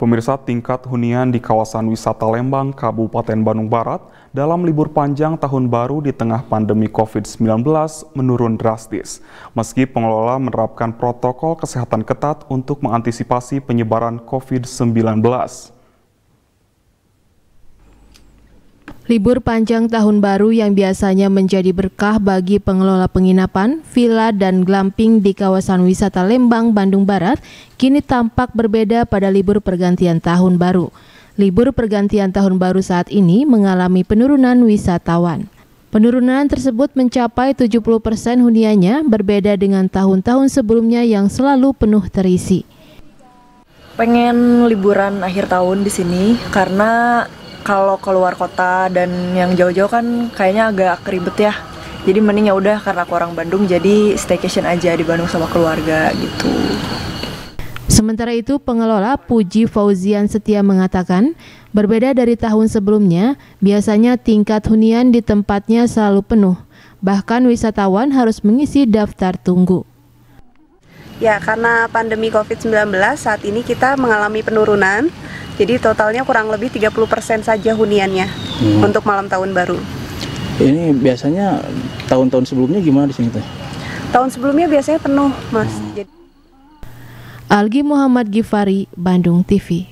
Pemirsa, tingkat hunian di kawasan wisata Lembang, Kabupaten Bandung Barat dalam libur panjang tahun baru di tengah pandemi COVID-19 menurun drastis. Meski pengelola menerapkan protokol kesehatan ketat untuk mengantisipasi penyebaran COVID-19. Libur panjang tahun baru yang biasanya menjadi berkah bagi pengelola penginapan, villa, dan glamping di kawasan wisata Lembang, Bandung Barat, kini tampak berbeda pada libur pergantian tahun baru. Libur pergantian tahun baru saat ini mengalami penurunan wisatawan. Penurunan tersebut mencapai 70% huniannya, berbeda dengan tahun-tahun sebelumnya yang selalu penuh terisi. Pengen liburan akhir tahun di sini karena kalau keluar kota dan yang jauh-jauh kan kayaknya agak ribet ya. Jadi mending ya udah, karena aku orang Bandung jadi staycation aja di Bandung sama keluarga gitu. Sementara itu, pengelola Puji Fauzian Setia mengatakan, berbeda dari tahun sebelumnya, biasanya tingkat hunian di tempatnya selalu penuh. Bahkan wisatawan harus mengisi daftar tunggu. Ya, karena pandemi COVID-19 saat ini kita mengalami penurunan. Jadi totalnya kurang lebih 30% saja huniannya untuk malam tahun baru. Ini biasanya tahun-tahun sebelumnya gimana di sini teh? Tahun sebelumnya biasanya penuh, Mas. Algi Muhammad Gifari, Bandung TV.